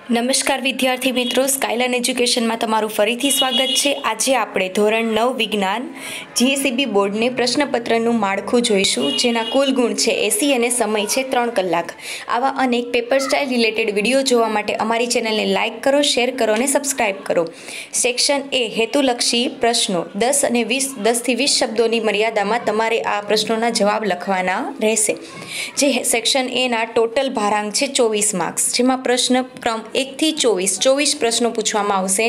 નમસ્કાર વિદ્યાર્થી મિત્રો, સ્કાયલાઇન એજ્યુકેશનમાં તમારું ફરીથી સ્વાગત છે। આજે આપણે ધોરણ 9 વિજ્ઞાન જીએસઈબી બોર્ડને પ્રશ્નપત્રનું માળખું જોઈશું, જેના કુલ ગુણ છે 80 અને સમય છે 3 કલાક। આવા અનેક પેપર સ્ટાઇલ રિલેટેડ વિડીયો જોવા માટે અમારી ચેનલને લાઇક કરો, શેર કરો અને સબસ્ક્રાઇબ કરો। સેક્શન એ હેતુલક્ષી પ્રશ્નો 10 અને 20, 10થી 20 શબ્દોની મર્યાદામાં તમારે આ પ્રશ્નોના જવાબ લખવાના રહેશે। જે સેક્શન એના ટોટલ ભારાંક છે 24 માર્ક્સ, જેમાં પ્રશ્ન ક્રમ 1 થી 24 પ્રશ્નો પૂછવામાં આવશે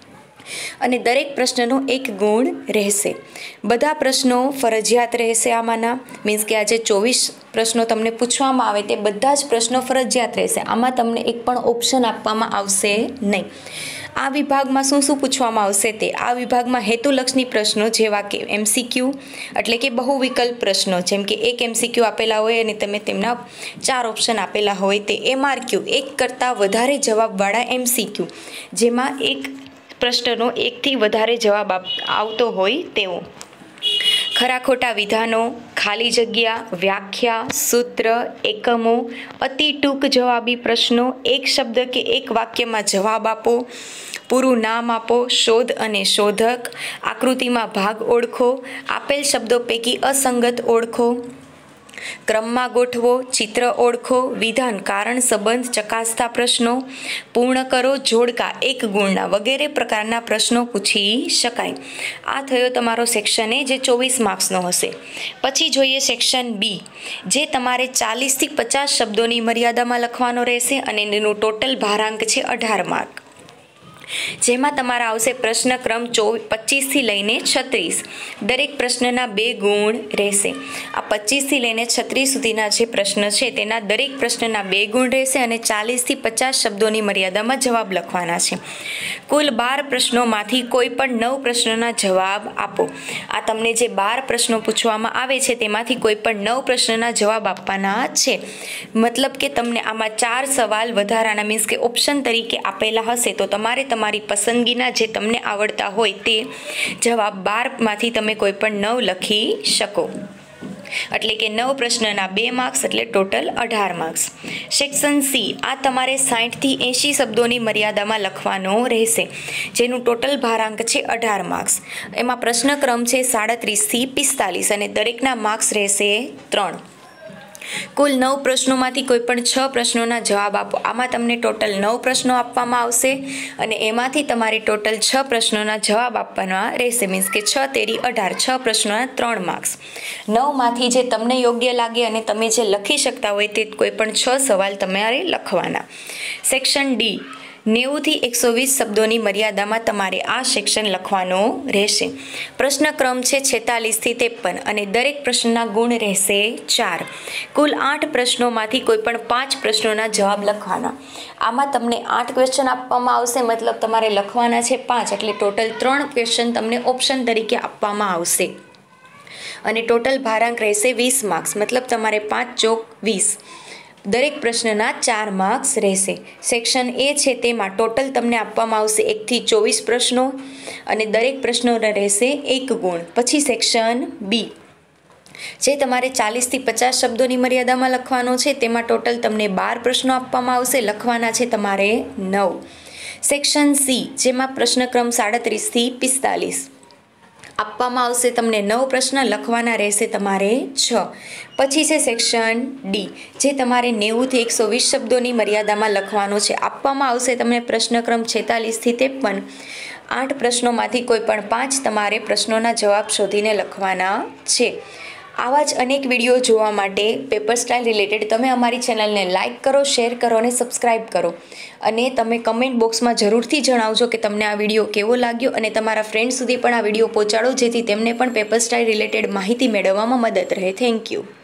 અને દરેક પ્રશ્નનો 1 ગુણ રહેશે। બધા પ્રશ્નો ફરજિયાત રહેશે આમાંના, મીન્સ કે આજે 24 પ્રશ્નો તમને પૂછવામાં આવે તે બધા જ પ્રશ્નો ફરજિયાત રહેશે। આમાં તમને એક પણ ઓપ્શન આપવામાં આવશે નહીં। આ વિભાગમાં શું શું પૂછવામાં આવશે તે આ વિભાગમાં હેતુલક્ષી પ્રશ્નો જેવા કે એમસીક્યુ એટલે કે બહુ વિકલ્પ પ્રશ્નો, જેમ કે એક એમસીક્યુ આપેલા હોય અને તમે તેમના 4 ઓપ્શન આપેલા હોય તે એમઆરક્યુ, એક કરતાં વધારે જવાબવાળા એમસીક્યુ, જેમાં એક પ્રશ્નનો 1થી વધારે જવાબ આવતો હોય તેવો, ખરા ખોટા વિધાનો, ખાલી જગ્યા, વ્યાખ્યા, સૂત્ર, એકમો, અતિ ટૂંક જવાબી પ્રશ્નો, એક શબ્દ કે એક વાક્યમાં જવાબ આપો, પૂરું નામ આપો, શોધ અને શોધક, આકૃતિમાં ભાગ ઓળખો, આપેલ શબ્દો પૈકી અસંગત ઓળખો, ક્રમમાં ગોઠવો, ચિત્ર ઓળખો, વિધાન કારણ સંબંધ ચકાસતા પ્રશ્નો, પૂર્ણ કરો, જોડકા 1 ગુણના વગેરે પ્રકારના પ્રશ્નો પૂછી શકાય। આ થયો તમારો સેક્શન એ, જે 24 માર્ક્સનો હશે। પછી જોઈએ સેક્શન બી, જે તમારે 40થી 50 શબ્દોની મર્યાદામાં લખવાનો રહેશે અને એનું ટોટલ ભારાંક છે 18 માર્ક, જેમાં તમારા આવશે પ્રશ્ન ક્રમ 25થી લઈને 36, દરેક પ્રશ્નના 2 ગુણ રહેશે। આ 25થી લઈને 36 સુધીના જે પ્રશ્ન છે તેના દરેક પ્રશ્નના 2 ગુણ રહેશે અને 40થી 50 શબ્દોની મર્યાદામાં જવાબ લખવાના છે। કુલ 12 પ્રશ્નોમાંથી કોઈ પણ 9 પ્રશ્નોના જવાબ આપો। આ તમને જે 12 પ્રશ્નો પૂછવામાં આવે છે તેમાંથી કોઈ પણ 9 પ્રશ્નના જવાબ આપવાના છે, મતલબ કે તમને આમાં 4 સવાલ વધારાના, મીન્સ કે ઓપ્શન તરીકે આપેલા હશે, તો તમારે તમારી પસંદગીના જે તમને આવડતા હોય તે જવાબ 12માંથી તમે કોઈ પણ 9 લખી શકો, એટલે કે 9 પ્રશ્નના 2 માર્ક્સ એટલે ટોટલ 18 માર્ક્સ। સેક્શન સી, આ તમારે 60થી 80 શબ્દોની મર્યાદામાં લખવાનો રહેશે, જેનું ટોટલ ભારાંક છે 18 માર્ક્સ। એમાં પ્રશ્ન ક્રમ છે 37થી 45 અને દરેકના માર્ક્સ રહેશે 3। કુલ 9 પ્રશ્નોમાંથી કોઈ પણ 6 પ્રશ્નોના જવાબ આપો। આમાં તમને ટોટલ 9 પ્રશ્નો આપવામાં આવશે અને એમાંથી તમારે ટોટલ 6 પ્રશ્નોના જવાબ આપવાના રહેશે, મીન્સ કે 6 તેરી 18, 6 પ્રશ્નોના 3 માર્ક્સ। 9માંથી જે તમને યોગ્ય લાગે અને તમે જે લખી શકતા હોય તે કોઈ પણ 6 સવાલ તમારે લખવાના। સેક્શન ડી, 90થી 120 શબ્દોની મર્યાદામાં તમારે આ સેક્શન લખવાનો રહેશે। પ્રશ્ન ક્રમ છે 46થી 53 અને દરેક પ્રશ્નના ગુણ રહેશે 4। કુલ 8 પ્રશ્નોમાંથી કોઈ પણ 5 પ્રશ્નોના જવાબ લખવાના। આમાં તમને 8 ક્વેશ્ચન આપવામાં આવશે, મતલબ તમારે લખવાના છે 5, એટલે ટોટલ 3 ક્વેશ્ચન તમને ઓપ્શન તરીકે આપવામાં આવશે અને ટોટલ ભારાંક રહેશે 20 માર્ક્સ, મતલબ તમારે 5 ચોક 20, દરેક પ્રશ્નના 4 માર્ક્સ રહેશે। સેક્શન એ છે તેમાં ટોટલ તમને આપવામાં આવશે 1થી 24 પ્રશ્નો અને દરેક પ્રશ્નોના રહેશે 1 ગુણ। પછી સેક્શન બી, જે તમારે 40થી 50 શબ્દોની મર્યાદામાં લખવાનો છે, તેમાં ટોટલ તમને 12 પ્રશ્નો આપવામાં આવશે, લખવાના છે તમારે 9। સેક્શન સી, જેમાં પ્રશ્ન ક્રમ 37થી 45 આપવામાં આવશે તમને 9 પ્રશ્ન, લખવાના રહેશે તમારે 6। પછી છે સેક્શન ડી, જે તમારે 90થી 120 શબ્દોની મર્યાદામાં લખવાનો છે। આપવામાં આવશે તમને પ્રશ્ન ક્રમ 46થી 53, 8 પ્રશ્નોમાંથી કોઈ પણ 5 તમારે પ્રશ્નોના જવાબ શોધીને લખવાના છે। આવા જ અનેક વિડીયો જોવા માટે પેપર સ્ટાઇલ રિલેટેડ તમે અમારી ચેનલને લાઇક કરો, શેર કરો અને સબસ્ક્રાઇબ કરો, અને તમે કમેન્ટ બોક્સમાં જરૂરથી જણાવજો કે તમને આ વિડીયો કેવો લાગ્યો અને તમારા ફ્રેન્ડ સુધી પણ આ વિડીયો પહોંચાડો, જેથી તેમને પણ પેપર સ્ટાઇલ રિલેટેડ માહિતી મેળવવામાં મદદ રહે। Thank you.